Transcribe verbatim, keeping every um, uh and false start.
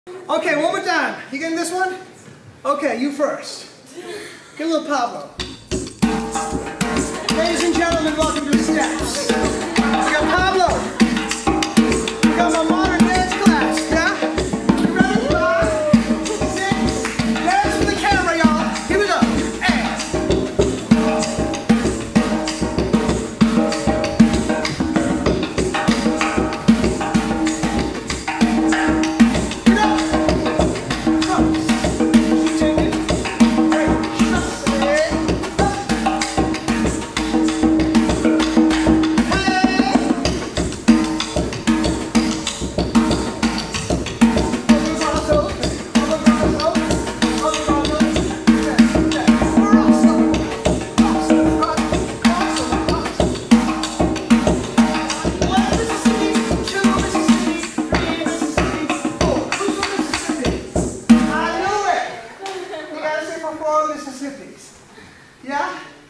Okay, one more time. You getting this one? Okay, you first. Get a little Pablo. Ladies and gentlemen, welcome to the steps. We got Pablo. We got my modern dance class, yeah? You ready? Five, six, dance for the camera, y'all. Here we go. And. Yeah?